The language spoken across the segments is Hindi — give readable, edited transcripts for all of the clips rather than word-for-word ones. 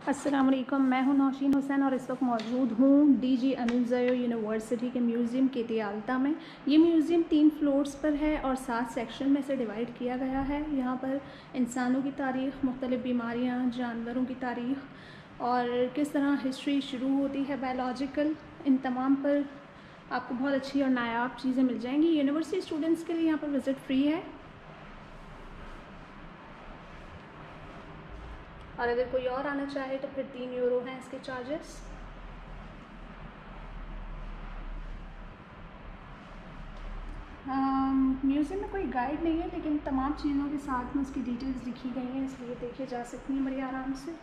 अस्सलाम वालेकुम, मैं हूं नौशीन हुसैन और इस वक्त मौजूद हूं डीजी अनिल ज़यो यूनिवर्सिटी के म्यूज़ियम केतियाल्ता में। ये म्यूज़ियम 3 फ्लोर्स पर है और 7 सेक्शन में से डिवाइड किया गया है। यहाँ पर इंसानों की तारीख़, मुख्तलिफ़ बीमारियाँ, जानवरों की तारीख़ और किस तरह हिस्ट्री शुरू होती है बायोलॉजिकल, इन तमाम पर आपको बहुत अच्छी और नायाब चीज़ें मिल जाएंगी। यूनिवर्सिटी स्टूडेंट्स के लिए यहाँ पर विज़िट फ्री है और अगर कोई और आना चाहे तो फिर 3 यूरो हैं इसके चार्जेस। म्यूज़ियम में कोई गाइड नहीं है, लेकिन तमाम चीज़ों के साथ में उसकी डिटेल्स लिखी गई हैं, इसलिए देखी जा सकती हैं बड़ी आराम से।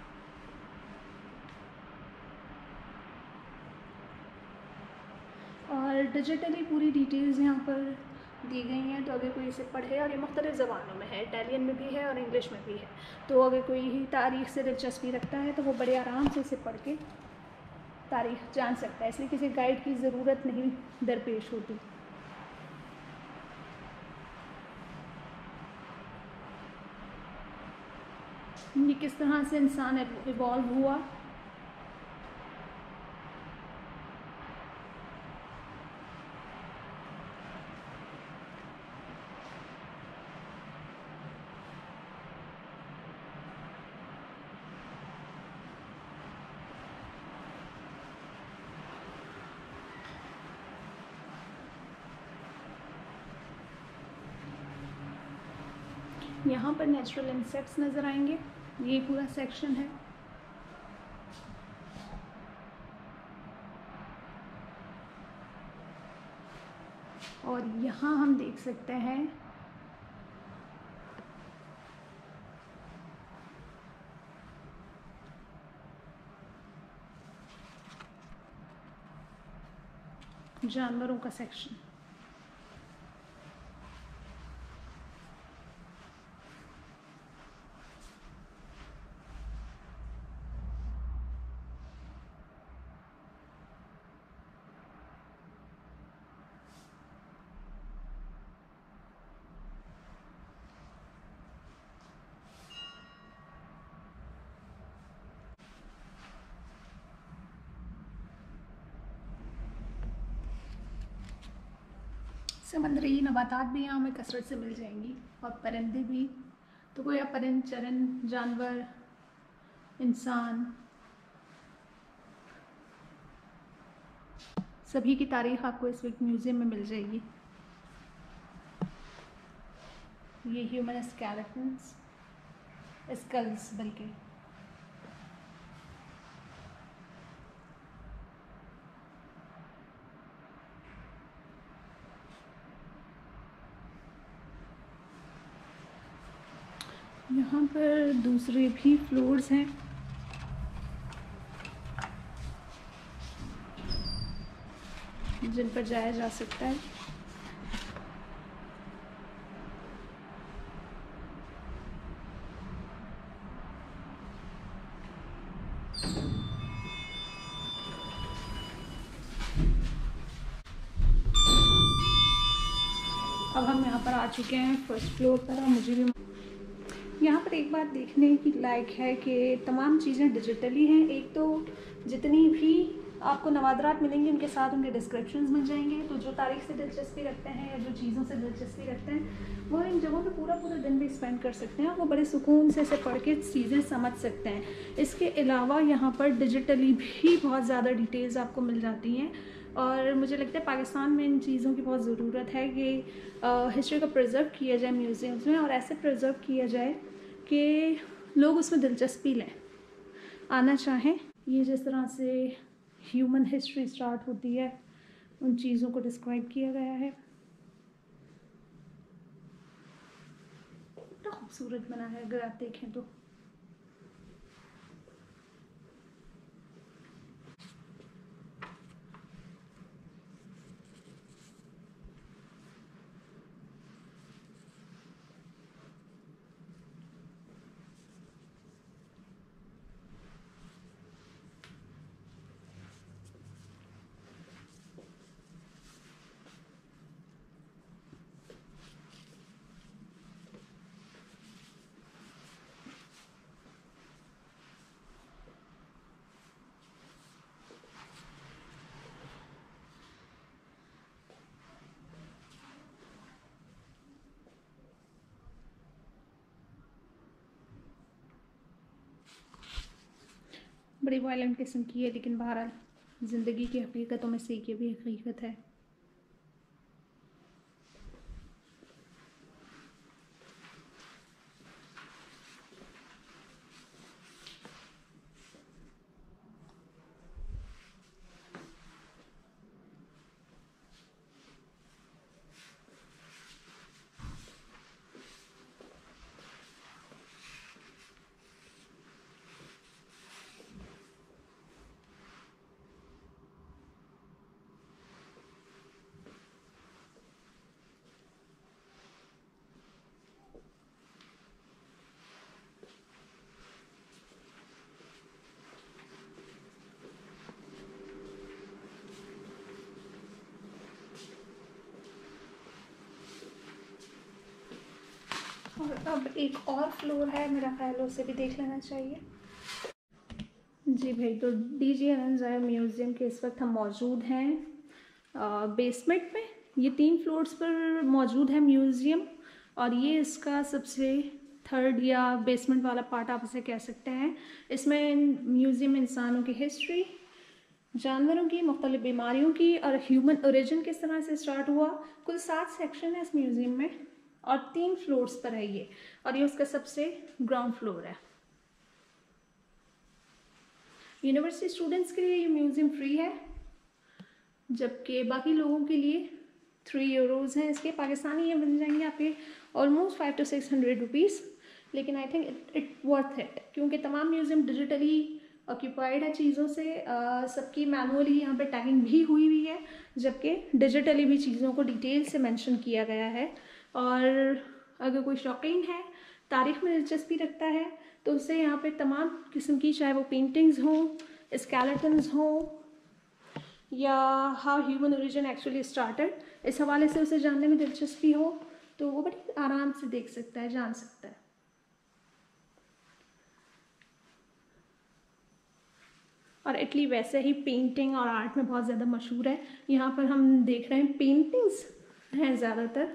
और डिजिटली पूरी डिटेल्स यहाँ पर दी गई हैं, तो अगर कोई इसे पढ़े, और ये मुख्तलिफ़ ज़बानों में है, इटालियन में भी है और इंग्लिश में भी है, तो अगर कोई तारीख़ से दिलचस्पी रखता है तो वो बड़े आराम से इसे पढ़ के तारीख़ जान सकता है, इसलिए किसी गाइड की ज़रूरत नहीं दरपेश होती। ये किस तरह से इंसान इवॉल्व हुआ, यहाँ पर नेचुरल इंसेक्ट्स नज़र आएंगे। ये पूरा सेक्शन है। और यहाँ हम देख सकते हैं जानवरों का सेक्शन। समंदरी नबातात भी यहाँ हमें कसरत से मिल जाएंगी और परिंदे भी। तो कोई आप परिंद, चरन, जानवर, इंसान, सभी की तारीख़ आपको इस वीक म्यूज़ियम में मिल जाएगी। ये ह्यूमन स्केलेटन्स, स्कल्स बल्कि। यहाँ पर दूसरे भी फ्लोर्स हैं। जिन पर जाया जा सकता है। अब हम यहाँ पर आ चुके हैं फर्स्ट फ्लोर पर और मुझे भी यहाँ पर एक बात देखने की लायक है कि तमाम चीज़ें डिजिटली हैं। एक तो जितनी भी आपको नवादरात मिलेंगे उनके साथ उनके डिस्क्रिप्शंस मिल जाएंगे, तो जो तारीख से दिलचस्पी रखते हैं या जो चीज़ों से दिलचस्पी रखते हैं वो इन जगहों पे पूरा पूरा दिन भी स्पेंड कर सकते हैं और वो बड़े सुकून से इसे पढ़ के चीज़ें समझ सकते हैं। इसके अलावा यहाँ पर डिजिटली भी बहुत ज़्यादा डिटेल्स आपको मिल जाती हैं और मुझे लगता है पाकिस्तान में इन चीज़ों की बहुत ज़रूरत है कि हिस्ट्री को प्रिजर्व किया जाए म्यूज़ियम्स में, और ऐसे प्रिजर्व किया जाए कि लोग उसमें दिलचस्पी लें, आना चाहें। ये जिस तरह से ह्यूमन हिस्ट्री स्टार्ट होती है उन चीज़ों को डिस्क्राइब किया गया है। कितना खूबसूरत बना है अगर आप देखें तो। बड़ी वायलेंट किस्म की है, लेकिन बहरहाल ज़िंदगी की हकीकतों में से एक ये भी हकीकत है। और अब एक और फ्लोर है, मेरा ख्याल उसे भी देख लेना चाहिए। जी भाई, तो डीजे आनंद ज़ाया म्यूज़ियम के इस वक्त हम मौजूद हैं बेसमेंट में। ये 3 फ्लोर्स पर मौजूद है म्यूज़ियम, और ये इसका सबसे थर्ड या बेसमेंट वाला पार्ट आप इसे कह सकते हैं। इसमें म्यूज़ियम में इंसानों की हिस्ट्री, जानवरों की, मुख्तलिफ बीमारियों की और ह्यूमन ओरिजिन किस तरह से स्टार्ट हुआ। कुल 7 सेक्शन है इस म्यूज़ियम में, और 3 फ्लोर्स पर है ये, और ये उसका सबसे ग्राउंड फ्लोर है। यूनिवर्सिटी स्टूडेंट्स के लिए ये म्यूज़ियम फ्री है, जबकि बाकी लोगों के लिए 3 यूरोज़ हैं इसके। पाकिस्तानी ये बन जाएंगे आपके ऑलमोस्ट 500 to 600 रुपीज़, लेकिन I think it worth it, क्योंकि तमाम म्यूज़ियम डिजिटली ऑक्यूपाइड है चीज़ों से। सबकी मैनुअली यहाँ पे टैगिंग भी हुई है, जबकि डिजिटली भी चीज़ों को डिटेल से मेंशन किया गया है। और अगर कोई शौकीन है, तारीख़ में दिलचस्पी रखता है, तो उससे यहाँ पे तमाम किस्म की, चाहे वो पेंटिंग्स हों, स्केलेटन्स हों, या how human origin actually started, इस हवाले से उसे जानने में दिलचस्पी हो, तो वो बड़ी आराम से देख सकता है, जान सकता है। और इटली वैसे ही पेंटिंग और आर्ट में बहुत ज़्यादा मशहूर है। यहाँ पर हम देख रहे हैं पेंटिंग्स हैं ज़्यादातर।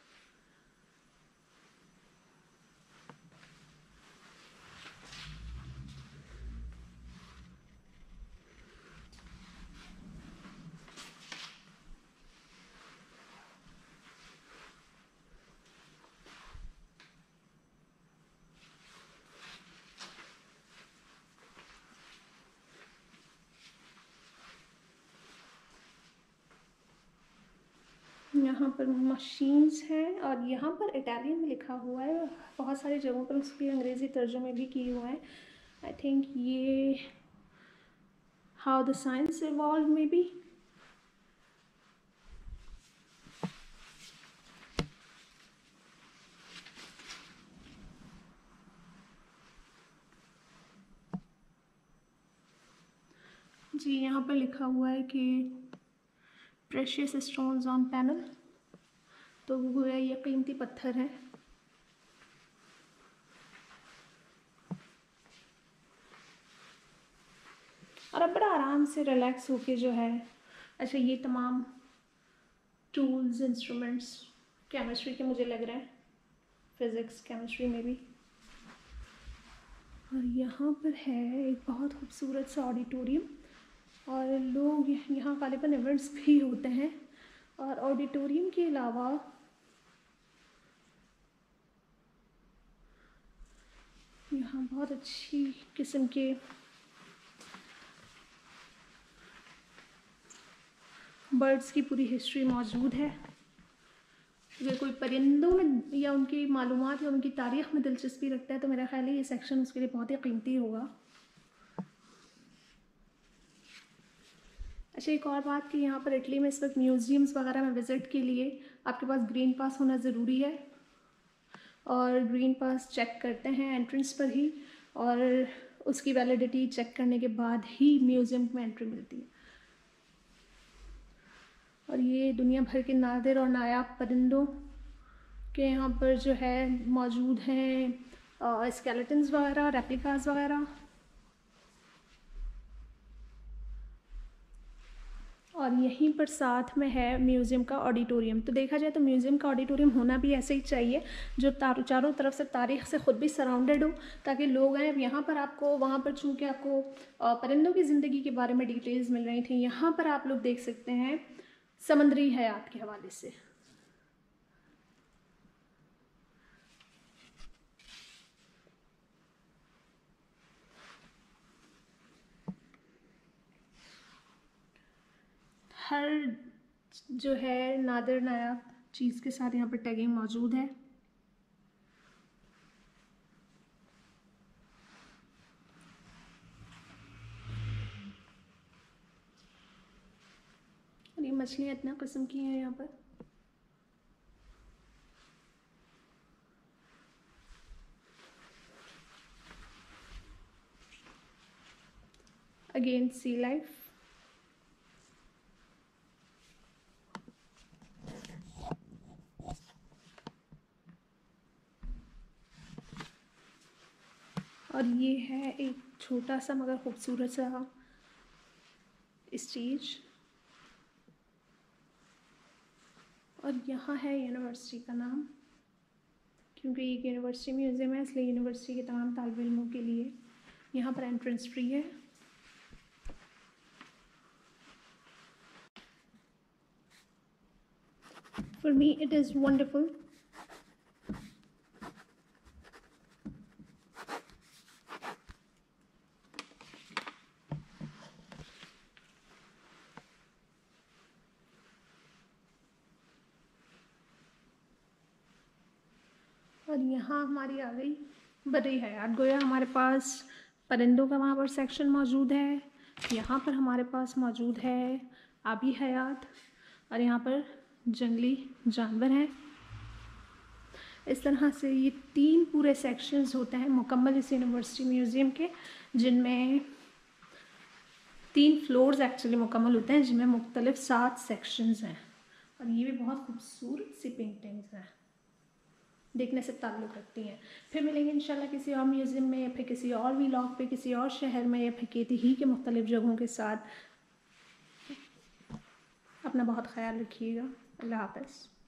यहाँ पर मशीन्स हैं, और यहाँ पर इटालियन में लिखा हुआ है। बहुत सारी जगहों पर उसके अंग्रेज़ी तर्जुमे भी किए हुए हैं। आई थिंक ये how the science evolve maybe. जी, यहाँ पर लिखा हुआ है कि प्रेशियस स्टोन्स ऑन पैनल, तो गोया ये कीमती पत्थर है। और अब बड़ा आराम से रिलैक्स होके जो है, अच्छा ये तमाम टूल्स, इंस्ट्रूमेंट्स केमिस्ट्री के मुझे लग रहे हैं, फिज़िक्स केमिस्ट्री में भी। और यहाँ पर है एक बहुत खूबसूरत सा ऑडिटोरियम, और लोग यहाँ गालिबन इवेंट्स भी होते हैं। और ऑडिटोरियम के अलावा यहाँ बहुत अच्छी किस्म के बर्ड्स की पूरी हिस्ट्री मौजूद है। अगर कोई परिंदों में या उनकी मालूमात या उनकी तारीख़ में दिलचस्पी रखता है, तो मेरा ख्याल है ये सेक्शन उसके लिए बहुत ही कीमती होगा। अच्छा, एक और बात कि यहाँ पर इटली में इस वक्त म्यूज़ियम्स वगैरह में विज़िट के लिए आपके पास ग्रीन पास होना ज़रूरी है, और ग्रीन पास चेक करते हैं एंट्रेंस पर ही, और उसकी वैलिडिटी चेक करने के बाद ही म्यूज़ियम में एंट्री मिलती है। और ये दुनिया भर के नादिर और नायाब परिंदों के यहाँ पर जो है मौजूद हैं स्केलेटन्स वगैरह, रेप्लिकास वगैरह। और यहीं पर साथ में है म्यूज़ियम का ऑडिटोरियम। तो देखा जाए तो म्यूज़ियम का ऑडिटोरियम होना भी ऐसे ही चाहिए, जो चारों तरफ से तारीख से ख़ुद भी सराउंडेड हो, ताकि लोग आएँ। अब यहाँ पर आपको, वहाँ पर चूँकि आपको परिंदों की ज़िंदगी के बारे में डिटेल्स मिल रही थी, यहाँ पर आप लोग देख सकते हैं समंदरी हयात के हवाले से। हर जो है नादिर नायाब चीज़ के साथ यहाँ पर टैगिंग मौजूद है। और ये मछलियाँ इतना किस्म की हैं यहाँ पर। Again sea life. और ये है एक छोटा सा मगर खूबसूरत सा स्टेज। और यहाँ है यूनिवर्सिटी का नाम, क्योंकि एक यूनिवर्सिटी म्यूज़ियम है, इसलिए यूनिवर्सिटी के तमाम तालिब इल्मों के लिए यहाँ पर एंट्रेंस फ्री है। For me, it is wonderful. और यहाँ हमारी आ गई बर्री हयात। गोया हमारे पास परिंदों का वहाँ पर सेक्शन मौजूद है, यहाँ पर हमारे पास मौजूद है आबी हयात, और यहाँ पर जंगली जानवर हैं। इस तरह से ये 3 पूरे सेक्शंस होते हैं मुकम्मल इस यूनिवर्सिटी म्यूज़ियम के, जिनमें 3 फ्लोर्स एक्चुअली मुकम्मल होते हैं, जिनमें मुख्तलिफ 7 सेक्शंस हैं। और ये भी बहुत खूबसूरत सी पेंटिंग्स हैं, देखने से ताल्लुक़ रखती हैं। फिर मिलेंगे इंशाल्लाह किसी और म्यूज़ियम में, या फिर किसी और व्लॉग पे, किसी और शहर में, या फिर केती ही के मुख्तलिफ जगहों के साथ। अपना बहुत ख्याल रखिएगा। अल्लाह हाफ़िज़।